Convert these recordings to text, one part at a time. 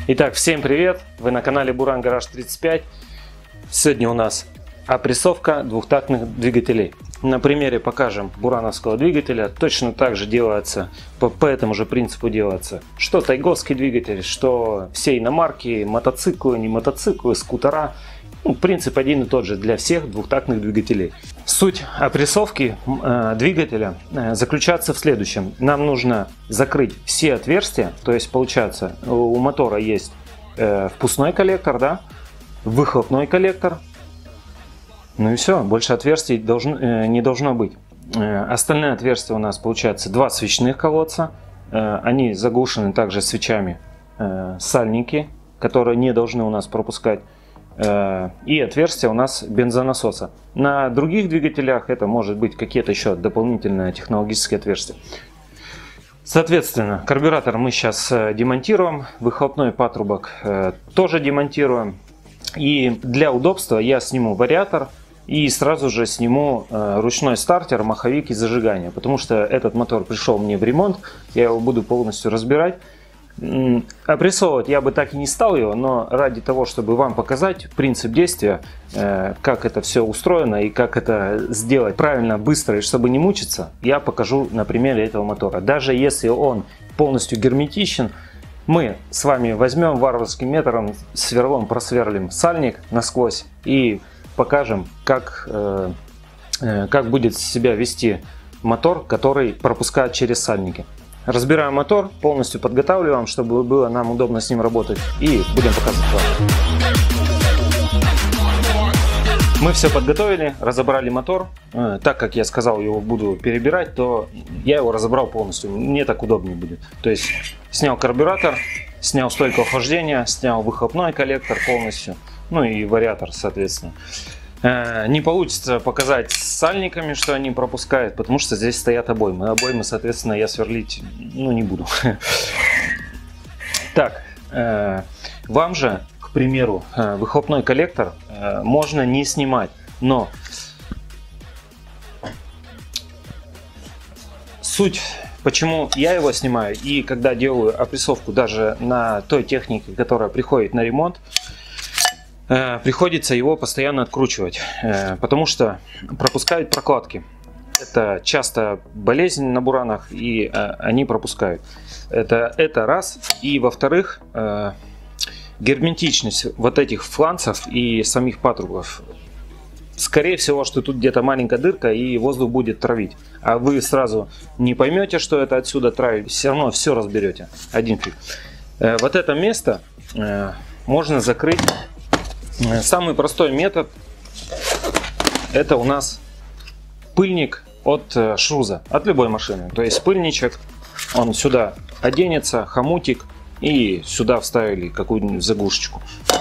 Итак, всем привет! Вы на канале Буран Гараж 35. Сегодня у нас опрессовка двухтактных двигателей. На примере покажем бурановского двигателя. Точно так же делается, по этому же принципу делается. Что тайговский двигатель, что все иномарки, мотоциклы, не мотоциклы, скутера. Принцип один и тот же для всех двухтактных двигателей. Суть опрессовки двигателя заключается в следующем. Нам нужно закрыть все отверстия. То есть получается, у мотора есть впускной коллектор, да, выхлопной коллектор. Ну и все, больше отверстий не должно быть. Остальные отверстия у нас получается два свечных колодца. Они заглушены также свечами сальники, которые не должны у нас пропускать. И отверстия у нас бензонасоса. На других двигателях это может быть какие-то еще дополнительные технологические отверстия. Соответственно, карбюратор мы сейчас демонтируем, выхлопной патрубок тоже демонтируем. И для удобства я сниму вариатор и сразу же сниму ручной стартер, маховик и зажигание, потому что этот мотор пришел мне в ремонт, я его буду полностью разбирать. Опрессовывать я бы так и не стал его, но ради того, чтобы вам показать принцип действия, как это все устроено и как это сделать правильно, быстро и чтобы не мучиться, я покажу на примере этого мотора. Даже если он полностью герметичен, мы с вами возьмем варварским методом, сверлом просверлим сальник насквозь и покажем, как будет себя вести мотор, который пропускает через сальники. Разбираем мотор, полностью подготавливаем, чтобы было нам удобно с ним работать, и будем показывать вам. Мы все подготовили, разобрали мотор. Так как я сказал, его буду перебирать, то я его разобрал полностью. Мне так удобнее будет. То есть снял карбюратор, снял стойку охлаждения, снял выхлопной коллектор полностью, ну и вариатор, соответственно. Не получится показать с сальниками, что они пропускают, потому что здесь стоят обоймы. Обоймы, соответственно, я сверлить не буду. Так, вам же, к примеру, выхлопной коллектор можно не снимать, но суть, почему я его снимаю и когда делаю опрессовку даже на той технике, которая приходит на ремонт, приходится его постоянно откручивать, потому что пропускают прокладки. Это часто болезнь на буранах, и они пропускают. Это раз. И во-вторых, герметичность вот этих фланцев и самих патрубков. Скорее всего, что тут где-то маленькая дырка и воздух будет травить. А вы сразу не поймете, что это отсюда травит. Все равно все разберете. Один фиг. Вот это место можно закрыть. Самый простой метод — это у нас пыльник от шруза, от любой машины. То есть пыльничек, он сюда оденется, хомутик, и сюда вставили какую-нибудь заглушечку.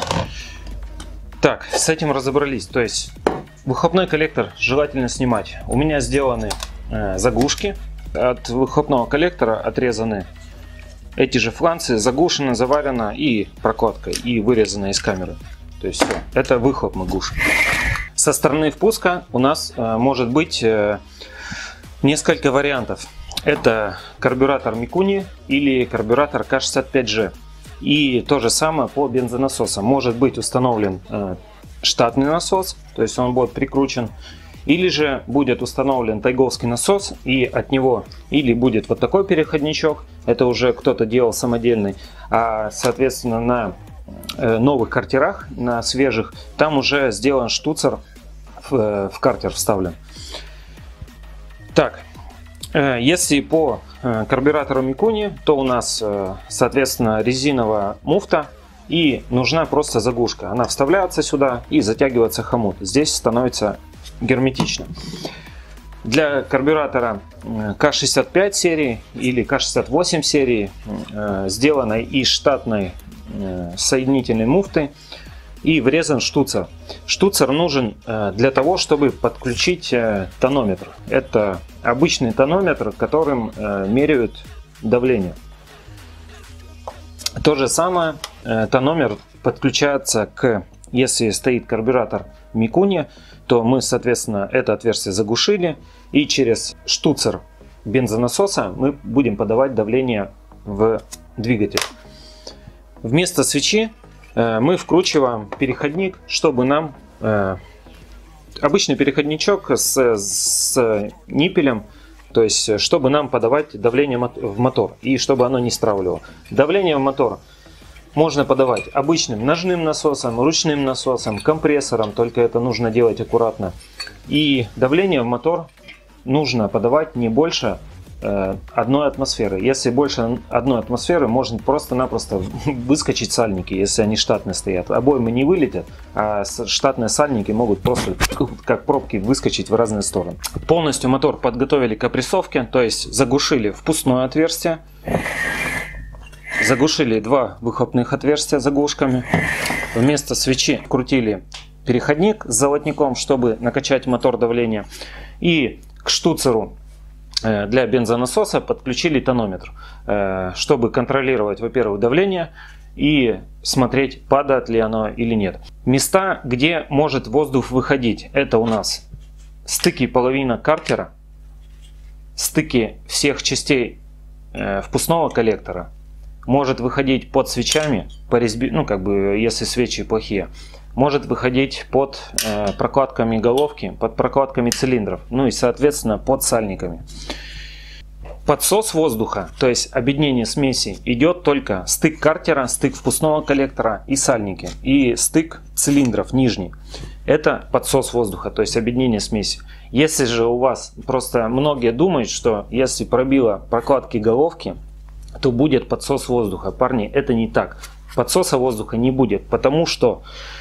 Так, с этим разобрались. То есть выхлопной коллектор желательно снимать. У меня сделаны заглушки от выхлопного коллектора, отрезаны эти же фланцы, заглушено, заварено и прокладкой, и вырезано из камеры. То есть все, это выхлоп мы глушим. Со стороны впуска у нас может быть несколько вариантов. Это карбюратор Mikuni или карбюратор К65G. И то же самое по бензонасосам. Может быть установлен штатный насос, то есть он будет прикручен. Или же будет установлен тайговский насос, и от него или будет вот такой переходничок, это уже кто-то делал самодельный, а соответственно на новых картерах, на свежих, там уже сделан штуцер в картер вставлен. Так, если по карбюратору Mikuni, то у нас соответственно резиновая муфта и нужна просто заглушка. Она вставляется сюда и затягивается хомут. Здесь становится герметично. Для карбюратора К65 серии или К68 серии сделанной из штатной соединительной муфты и врезан штуцер. Штуцер нужен для того, чтобы подключить тонометр. Это обычный тонометр, которым меряют давление. То же самое, тонометр подключается к, если стоит карбюратор Mikuni, то мы, соответственно, это отверстие заглушили, и через штуцер бензонасоса мы будем подавать давление в двигатель. Вместо свечи мы вкручиваем переходник, чтобы нам обычный переходничок с ниппелем, то есть чтобы нам подавать давление в мотор и чтобы оно не стравливало. Давление в мотор можно подавать обычным ножным насосом, ручным насосом, компрессором, только это нужно делать аккуратно. И давление в мотор нужно подавать не больше 1 атмосферы. Если больше 1 атмосферы, можно просто-напросто выскочить сальники, если они штатные стоят. Обоймы не вылетят, а штатные сальники могут просто как пробки выскочить в разные стороны. Полностью мотор подготовили к опрессовке, то есть заглушили впускное отверстие, заглушили 2 выхлопных отверстия заглушками. Вместо свечи крутили переходник с золотником, чтобы накачать мотор давления. И к штуцеру для бензонасоса подключили тонометр, чтобы контролировать, во-первых, давление и смотреть, падает ли оно или нет. Места, где может воздух выходить, это у нас стыки половина картера, стыки всех частей впускного коллектора, может выходить под свечами, по резьбе, ну как бы, если свечи плохие, может выходить под прокладками головки, под прокладками цилиндров, ну и соответственно под сальниками. Подсос воздуха, то есть объединение смеси, идет только стык картера, стык впускного коллектора и сальники, и стык цилиндров нижний. Это подсос воздуха, то есть объединение смеси. Если же у вас, просто многие думают, что если пробило прокладки головки, то будет подсос воздуха. Парни, это не так. Подсоса воздуха не будет, потому что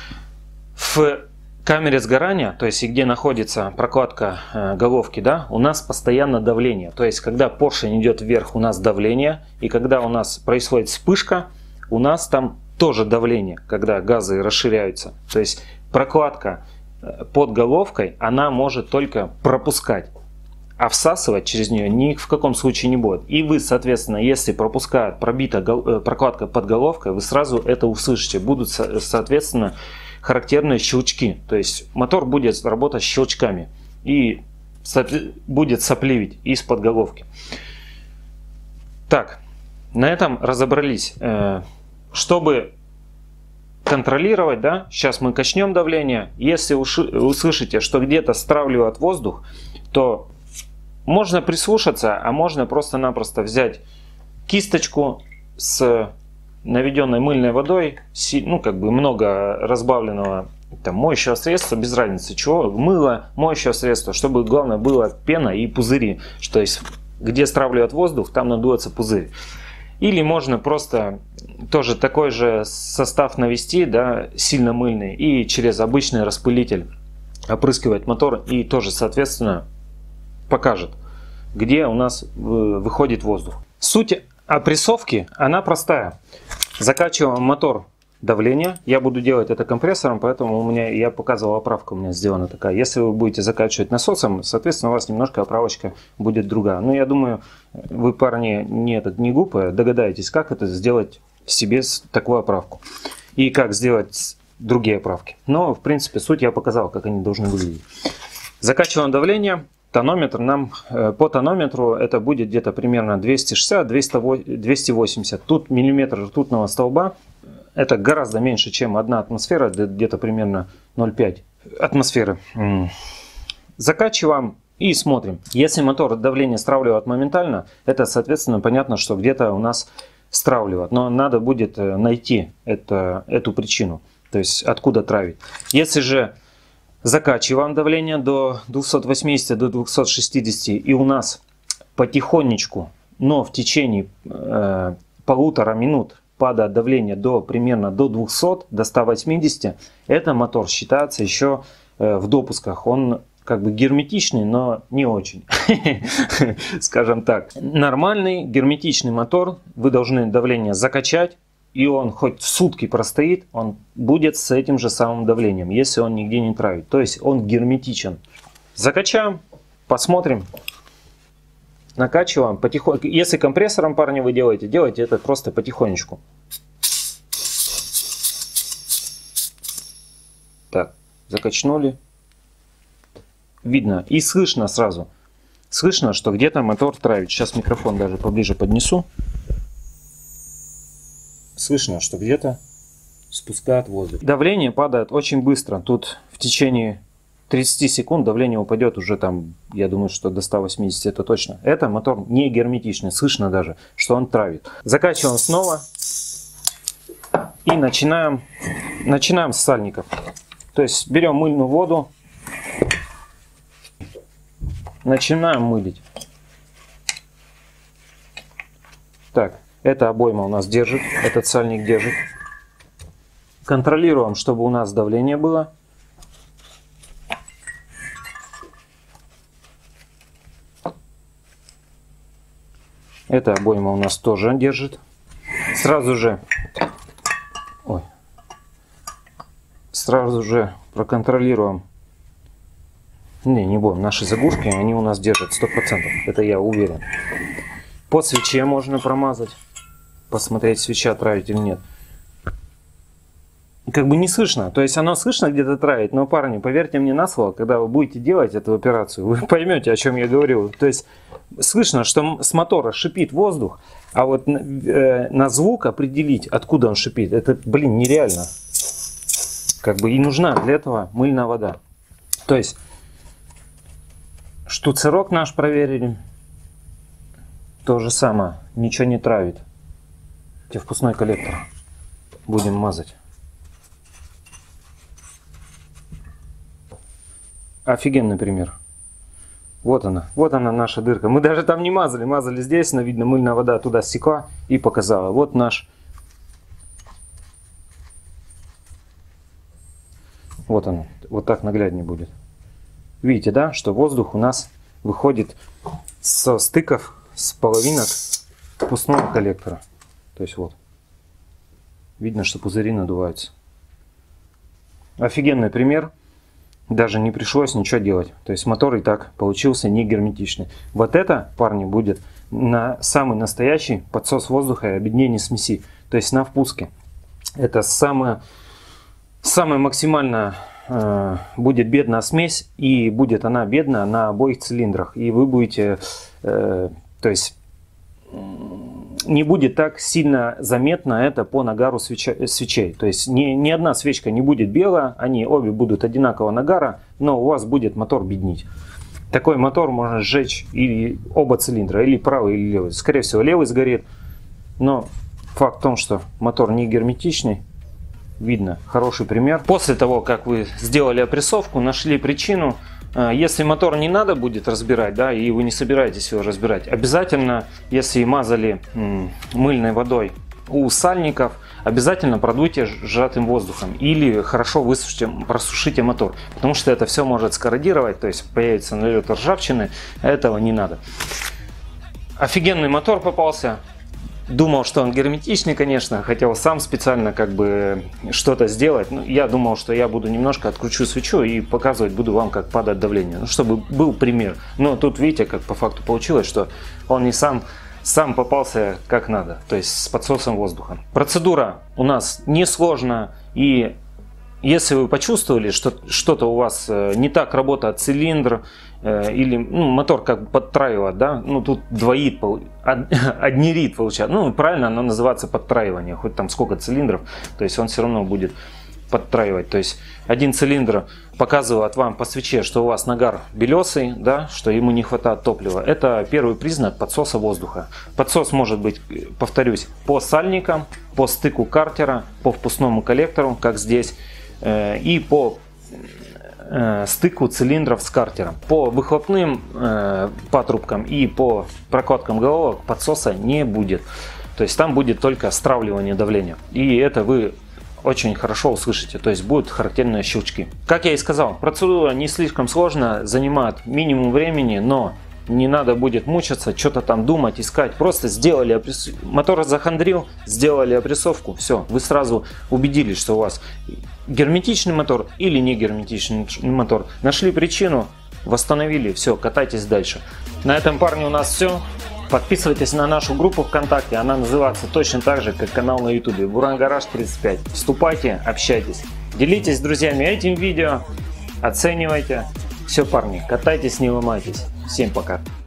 в камере сгорания, то есть где находится прокладка головки, да, у нас постоянно давление. То есть когда поршень идет вверх, у нас давление, и когда у нас происходит вспышка, у нас там тоже давление, когда газы расширяются. То есть прокладка под головкой, она может только пропускать, а всасывать через нее ни в каком случае не будет. И вы, соответственно, если пробита прокладка под головкой, вы сразу это услышите. Будут, соответственно, характерные щелчки. То есть мотор будет работать щелчками и будет сопливить из-под головки. Так, на этом разобрались. Чтобы контролировать, да, сейчас мы качнем давление. Если услышите, что где-то стравливает воздух, то можно прислушаться, а можно просто-напросто взять кисточку с наведенной мыльной водой, ну как бы много разбавленного там моющего средства, без разницы чего, мыло, моющее средство, чтобы главное было пена и пузыри, то есть где стравливает воздух, там надуется пузырь. Или можно просто тоже такой же состав навести, да, сильно мыльный, и через обычный распылитель опрыскивать мотор, и тоже соответственно покажет, где у нас выходит воздух. Суть опрессовки, она простая. Закачиваем мотор давление. Я буду делать это компрессором, поэтому у меня, я показывал, оправка у меня сделана такая. Если вы будете закачивать насосом, соответственно, у вас немножко оправочка будет другая. Но я думаю, вы, парни, не глупые, догадаетесь, как это сделать себе такую оправку. И как сделать другие оправки. Но, в принципе, суть я показал, как они должны выглядеть. Закачиваем давление. Тонометр нам, по тонометру это будет где-то примерно 260-280. Тут миллиметр ртутного столба. Это гораздо меньше, чем 1 атмосфера, где-то примерно 0,5 атмосферы. Закачиваем и смотрим. Если мотор давление стравливает моментально, это, соответственно, понятно, что где-то у нас стравливает. Но надо будет найти эту причину, то есть откуда травить. Если же закачиваем давление до 280, до 260, и у нас потихонечку, но в течение 1,5 минут падает давление примерно до 200, до 180, это мотор считается еще в допусках. Он как бы герметичный, но не очень, скажем так. Нормальный герметичный мотор, вы должны давление закачать, и он хоть сутки простоит, он будет с этим же самым давлением, если он нигде не травит. То есть он герметичен. Закачаем, посмотрим, накачиваем потихоньку. Если компрессором, парни, вы делаете это просто потихонечку. Так, закачнули. Видно и слышно сразу. Слышно, что где-то мотор травит. Сейчас микрофон даже поближе поднесу. слышно, что где-то спускает воздух. Давление падает очень быстро. Тут в течение 30 секунд давление упадет уже там, я думаю, что до 180, это точно. Это мотор не герметичный, слышно даже, что он травит. Закачиваем снова и начинаем с сальников. То есть берем мыльную воду, начинаем мылить. Так, эта обойма у нас держит, этот сальник держит. Контролируем, чтобы у нас давление было. Эта обойма у нас тоже держит. Сразу же проконтролируем. Не будем. Наши заглушки, они у нас держат 100%. Это я уверен. По свече можно промазать. Посмотреть, свеча травит или нет. Как бы не слышно. То есть оно слышно где-то травит. Но, парни, поверьте мне на слово, когда вы будете делать эту операцию, вы поймете, о чем я говорю. То есть слышно, что с мотора шипит воздух. А вот на звук определить, откуда он шипит, это, блин, нереально. Как бы и нужна для этого мыльная вода. То есть штуцерок наш проверили. То же самое. Ничего не травит. Впускной коллектор. Будем мазать. Офигенный пример. Вот она наша дырка. Мы даже там не мазали здесь, но видно, мыльная вода туда стекла и показала. Вот наш. Вот он, вот так нагляднее будет. Видите, да, что воздух у нас выходит со стыков, с половинок впускного коллектора. То есть вот. Видно, что пузыри надуваются. Офигенный пример. Даже не пришлось ничего делать. То есть мотор и так получился не герметичный. Вот это, парни, будет самый настоящий подсос воздуха и объединение смеси. То есть на впуске. Это самое максимально будет бедная смесь. И будет она бедна на обоих цилиндрах. И вы будете, то есть не будет так сильно заметно это по нагару свечей. То есть ни одна свечка не будет белая, они обе будут одинакового нагара, но у вас будет мотор беднить. Такой мотор можно сжечь или оба цилиндра, или правый, или левый. Скорее всего, левый сгорит, но факт в том, что мотор не герметичный. Видно, хороший пример. После того, как вы сделали опрессовку, нашли причину. Если мотор не надо будет разбирать, да, и вы не собираетесь его разбирать, обязательно, если мазали мыльной водой у сальников, обязательно продуйте сжатым воздухом или хорошо высушите, просушите мотор, потому что это все может скорродировать, то есть появится налет ржавчины, этого не надо. Офигенный мотор попался. Думал, что он герметичный, конечно, хотел сам специально как бы что-то сделать. Но я думал, что я буду немножко откручу свечу и показывать буду вам, как падает давление. Ну, чтобы был пример. Но тут видите, как по факту получилось, что он не сам попался как надо, то есть с подсосом воздуха. Процедура у нас несложная, и если вы почувствовали, что что-то у вас не так работает цилиндр, или мотор как бы подтраивает, да, тут двоит, однерит получается, правильно оно называется подтраивание, хоть там сколько цилиндров, то есть он все равно будет подтраивать, то есть один цилиндр показывает вам по свече, что у вас нагар белесый, да, что ему не хватает топлива, это первый признак подсоса воздуха. Подсос может быть, повторюсь, по сальникам, по стыку картера, по впускному коллектору, как здесь, и по стыку цилиндров с картером. По выхлопным патрубкам и по прокладкам головок подсоса не будет. То есть там будет только стравливание давления. И это вы очень хорошо услышите. То есть будут характерные щелчки. Как я и сказал, процедура не слишком сложная, занимает минимум времени, но не надо будет мучиться, что-то там думать, искать. Просто сделали мотор захандрил, сделали опрессовку, все, вы сразу убедились, что у вас герметичный мотор или не герметичный мотор. Нашли причину, восстановили, все, катайтесь дальше. На этом, парни, у нас все. Подписывайтесь на нашу группу ВКонтакте, она называется точно так же, как канал на ютубе Буран Гараж 35. Вступайте, общайтесь, делитесь с друзьями этим видео, оценивайте. Все, парни, катайтесь, не ломайтесь. Всем пока.